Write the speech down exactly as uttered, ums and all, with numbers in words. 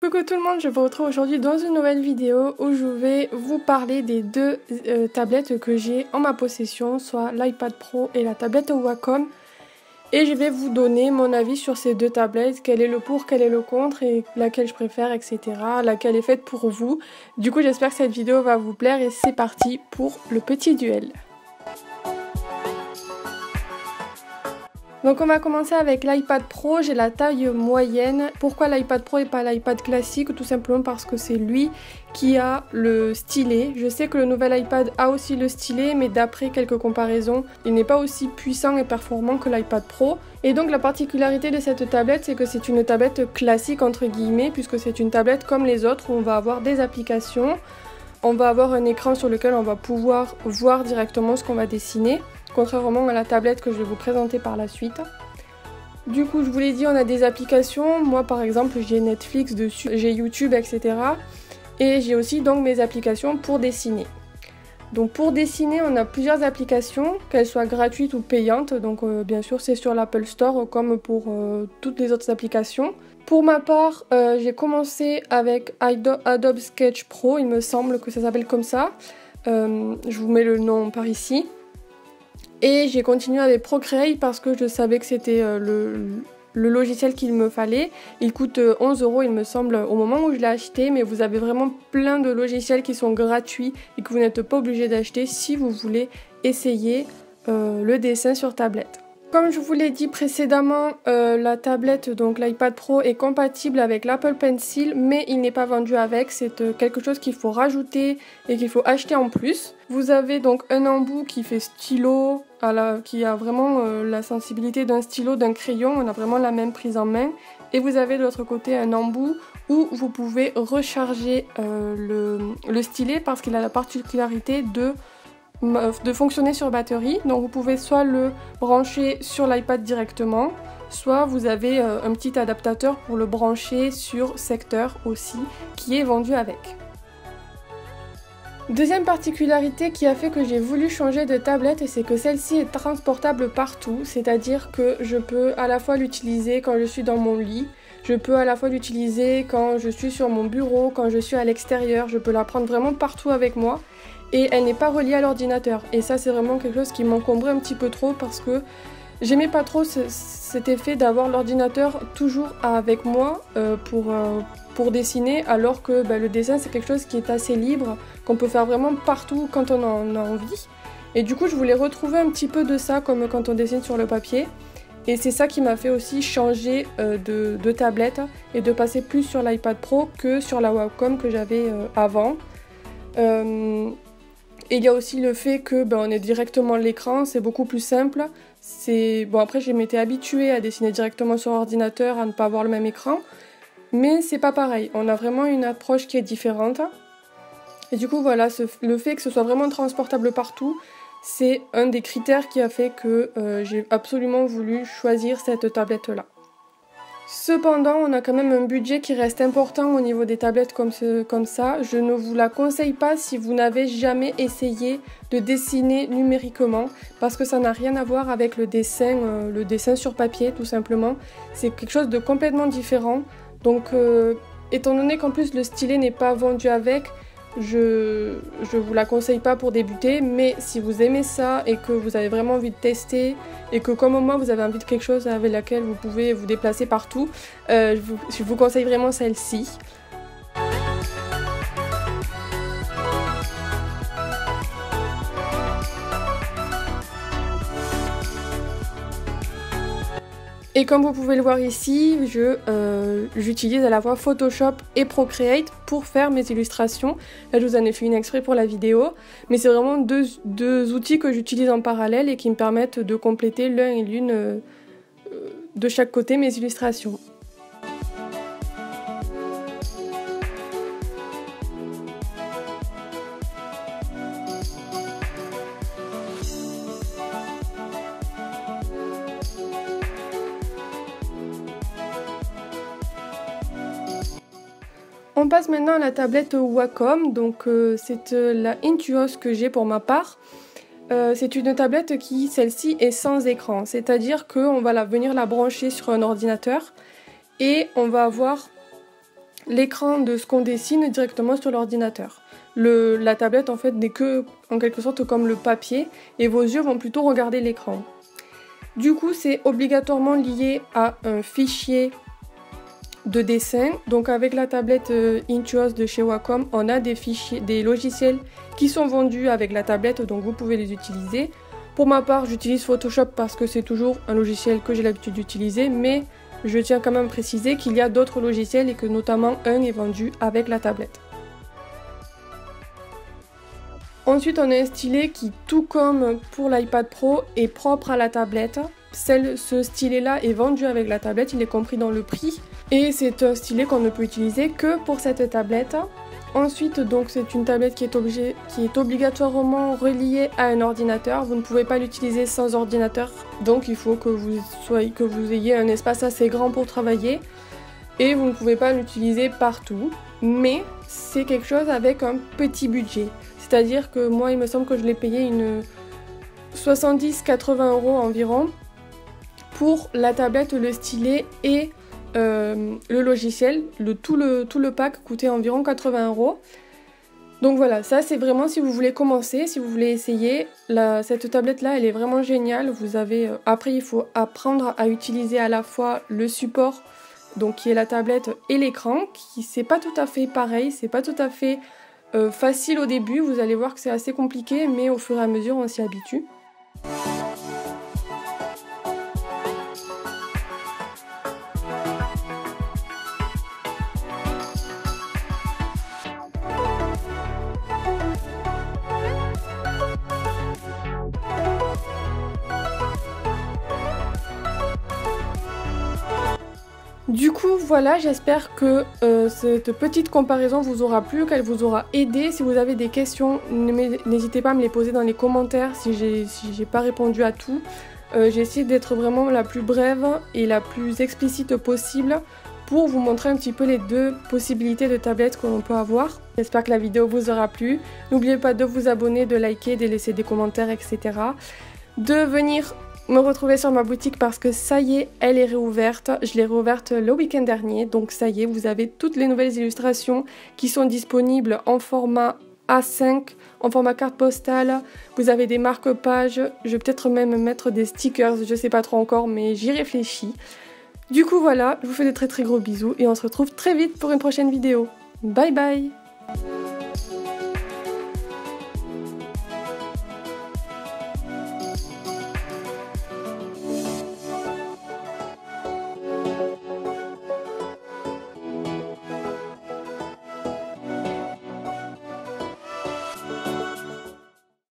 Coucou tout le monde, je vous retrouve aujourd'hui dans une nouvelle vidéo où je vais vous parler des deux euh, tablettes que j'ai en ma possession, soit l'iPad Pro et la tablette Wacom. Et je vais vous donner mon avis sur ces deux tablettes, quel est le pour, quel est le contre et laquelle je préfère, et cetera. Laquelle est faite pour vous. Du coup, j'espère que cette vidéo va vous plaire et c'est parti pour le petit duel. Donc on va commencer avec l'iPad Pro, j'ai la taille moyenne. Pourquoi l'iPad Pro et pas l'iPad classique? Tout simplement parce que c'est lui qui a le stylet. Je sais que le nouvel iPad a aussi le stylet, mais d'après quelques comparaisons, il n'est pas aussi puissant et performant que l'iPad Pro. Et donc la particularité de cette tablette, c'est que c'est une tablette classique entre guillemets, puisque c'est une tablette comme les autres où on va avoir des applications. On va avoir un écran sur lequel on va pouvoir voir directement ce qu'on va dessiner, contrairement à la tablette que je vais vous présenter par la suite. Du coup, je vous l'ai dit, on a des applications. Moi, par exemple, j'ai Netflix dessus, j'ai YouTube, et cetera. Et j'ai aussi donc mes applications pour dessiner. Donc pour dessiner, on a plusieurs applications, qu'elles soient gratuites ou payantes. Donc euh, bien sûr, c'est sur l'Apple Store comme pour euh, toutes les autres applications. Pour ma part, euh, j'ai commencé avec Adobe Sketch Pro, il me semble que ça s'appelle comme ça. Euh, je vous mets le nom par ici. Et j'ai continué avec Procreate parce que je savais que c'était euh, le, le logiciel qu'il me fallait. Il coûte euh, onze euros il me semble au moment où je l'ai acheté, mais vous avez vraiment plein de logiciels qui sont gratuits et que vous n'êtes pas obligé d'acheter si vous voulez essayer euh, le dessin sur tablette. Comme je vous l'ai dit précédemment, euh, la tablette, donc l'iPad Pro, est compatible avec l'Apple Pencil, mais il n'est pas vendu avec. C'est euh, quelque chose qu'il faut rajouter et qu'il faut acheter en plus. Vous avez donc un embout qui fait stylo, à la, qui a vraiment euh, la sensibilité d'un stylo, d'un crayon. On a vraiment la même prise en main. Et vous avez de l'autre côté un embout où vous pouvez recharger euh, le, le stylet parce qu'il a la particularité de... de fonctionner sur batterie. Donc vous pouvez soit le brancher sur l'iPad directement, soit vous avez euh, un petit adaptateur pour le brancher sur secteur aussi qui est vendu avec. Deuxième particularité qui a fait que j'ai voulu changer de tablette, c'est que celle-ci est transportable partout, c'est-à-dire que je peux à la fois l'utiliser quand je suis dans mon lit, je peux à la fois l'utiliser quand je suis sur mon bureau, quand je suis à l'extérieur, je peux la prendre vraiment partout avec moi. Et elle n'est pas reliée à l'ordinateur. Et ça, c'est vraiment quelque chose qui m'encombrait un petit peu trop parce que j'aimais pas trop ce, cet effet d'avoir l'ordinateur toujours avec moi euh, pour, euh, pour dessiner, alors que bah, le dessin, c'est quelque chose qui est assez libre, qu'on peut faire vraiment partout quand on en a envie. Et du coup, je voulais retrouver un petit peu de ça, comme quand on dessine sur le papier. Et c'est ça qui m'a fait aussi changer euh, de, de tablette et de passer plus sur l'iPad Pro que sur la Wacom que j'avais euh, avant. Euh, Et il y a aussi le fait que ben, on est directement à l'écran, c'est beaucoup plus simple. C'est bon, après je m'étais habituée à dessiner directement sur ordinateur, à ne pas avoir le même écran, mais c'est pas pareil. On a vraiment une approche qui est différente. Et du coup voilà, ce, le fait que ce soit vraiment transportable partout, c'est un des critères qui a fait que euh, j'ai absolument voulu choisir cette tablette-là. Cependant, on a quand même un budget qui reste important au niveau des tablettes comme, ce, comme ça. Je ne vous la conseille pas si vous n'avez jamais essayé de dessiner numériquement parce que ça n'a rien à voir avec le dessin, euh, le dessin sur papier tout simplement. C'est quelque chose de complètement différent. Donc, euh, étant donné qu'en plus le stylet n'est pas vendu avec, je ne vous la conseille pas pour débuter, mais si vous aimez ça et que vous avez vraiment envie de tester et que comme moi vous avez envie de quelque chose avec laquelle vous pouvez vous déplacer partout, euh, je, vous, je vous conseille vraiment celle-ci. Et comme vous pouvez le voir ici, je, euh, j'utilise à la fois Photoshop et Procreate pour faire mes illustrations. Là, je vous en ai fait une exprès pour la vidéo, mais c'est vraiment deux, deux outils que j'utilise en parallèle et qui me permettent de compléter l'un et l'une euh, de chaque côté mes illustrations. On passe maintenant à la tablette Wacom, donc euh, c'est euh, la Intuos que j'ai pour ma part. Euh, c'est une tablette qui, celle-ci, est sans écran, c'est-à-dire qu'on va la, venir la brancher sur un ordinateur et on va avoir l'écran de ce qu'on dessine directement sur l'ordinateur. Le, la tablette en fait n'est que en quelque sorte comme le papier et vos yeux vont plutôt regarder l'écran. Du coup c'est obligatoirement lié à un fichier de dessin. Donc avec la tablette euh, Intuos de chez Wacom, on a des fichiers, des logiciels qui sont vendus avec la tablette, donc vous pouvez les utiliser. Pour ma part j'utilise Photoshop parce que c'est toujours un logiciel que j'ai l'habitude d'utiliser, mais je tiens quand même à préciser qu'il y a d'autres logiciels et que notamment un est vendu avec la tablette. Ensuite, on a un stylet qui, tout comme pour l'iPad Pro, est propre à la tablette. Celle, ce stylet-là est vendu avec la tablette, il est compris dans le prix. Et c'est un stylet qu'on ne peut utiliser que pour cette tablette. Ensuite, donc, c'est une tablette qui est, obligée, qui est obligatoirement reliée à un ordinateur. Vous ne pouvez pas l'utiliser sans ordinateur. Donc, il faut que vous, soyez, que vous ayez un espace assez grand pour travailler. Et vous ne pouvez pas l'utiliser partout. Mais c'est quelque chose avec un petit budget. C'est-à-dire que moi, il me semble que je l'ai payé une soixante-dix à quatre-vingts euros environ pour la tablette, le stylet et euh, le logiciel. Le, tout, le, tout le pack coûtait environ quatre-vingts euros. Donc voilà, ça c'est vraiment si vous voulez commencer, si vous voulez essayer. La, cette tablette-là, elle est vraiment géniale. Vous avez, euh, après, il faut apprendre à utiliser à la fois le support, donc qui est la tablette, et l'écran, qui c'est pas tout à fait pareil, c'est pas tout à fait... Euh, facile au début, vous allez voir que c'est assez compliqué, mais au fur et à mesure on s'y habitue. Du coup, voilà, j'espère que euh, cette petite comparaison vous aura plu, qu'elle vous aura aidé. Si vous avez des questions, n'hésitez pas à me les poser dans les commentaires si j'ai si j'ai pas répondu à tout. Euh, j'ai essayé d'être vraiment la plus brève et la plus explicite possible pour vous montrer un petit peu les deux possibilités de tablettes que l'on peut avoir. J'espère que la vidéo vous aura plu. N'oubliez pas de vous abonner, de liker, de laisser des commentaires, et cetera. De venir me retrouver sur ma boutique parce que ça y est, elle est réouverte. Je l'ai réouverte le week-end dernier, donc ça y est, vous avez toutes les nouvelles illustrations qui sont disponibles en format A cinq, en format carte postale. Vous avez des marque-pages, je vais peut-être même mettre des stickers, je sais pas trop encore, mais j'y réfléchis. Du coup voilà, je vous fais de très très gros bisous et on se retrouve très vite pour une prochaine vidéo. Bye bye!